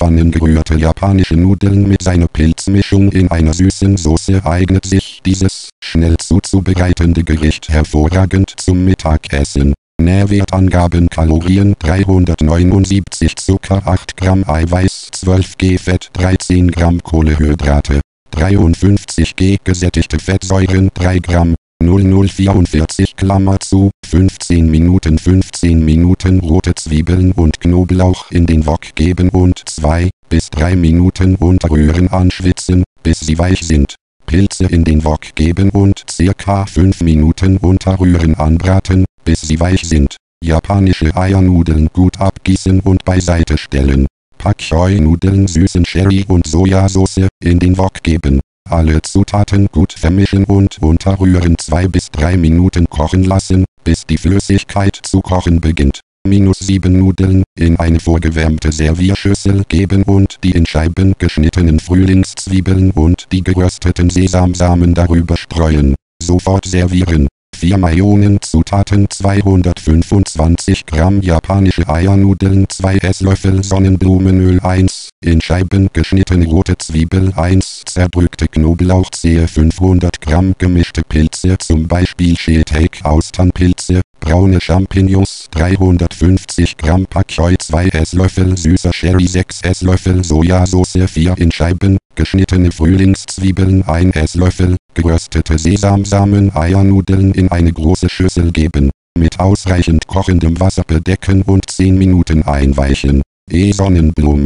Pfannen gerührte japanische Nudeln mit seiner Pilzmischung in einer süßen Soße eignet sich dieses, schnell zuzubereitende Gericht hervorragend zum Mittagessen. Nährwertangaben: Kalorien 379 Zucker 8 Gramm Eiweiß 12 g Fett 13 Gramm Kohlenhydrate 53 g gesättigte Fettsäuren 3 Gramm 0044 Klammer zu 15 Minuten rote Zwiebeln und Knoblauch in den Wok geben und 2 bis 3 Minuten unterrühren, anschwitzen, bis sie weich sind. Pilze in den Wok geben und circa 5 Minuten unterrühren, anbraten, bis sie weich sind. Japanische Eiernudeln gut abgießen und beiseite stellen. Pak Choi Nudeln süßen Cherry und Sojasauce in den Wok geben. Alle Zutaten gut vermischen und unterrühren, 2 bis 3 Minuten kochen lassen, bis die Flüssigkeit zu kochen beginnt. -7 Nudeln in eine vorgewärmte Servierschüssel geben und die in Scheiben geschnittenen Frühlingszwiebeln und die gerösteten Sesamsamen darüber streuen. Sofort servieren. 4 Millionen Zutaten 225 Gramm japanische Eiernudeln 2 Esslöffel Sonnenblumenöl 1 in Scheiben geschnittene rote Zwiebel 1 zerdrückte Knoblauchzehe 500 Gramm gemischte Pilze, zum Beispiel Shiitake Austernpilze, braune Champignons 350 Gramm Pak Choi 2 Esslöffel süßer Cherry 6 Esslöffel Sojasauce 4 in Scheiben geschnittene Frühlingszwiebeln 1 Esslöffel, geröstete Sesamsamen. Eiernudeln in eine große Schüssel geben, mit ausreichend kochendem Wasser bedecken und 10 Minuten einweichen. Sonnenblumen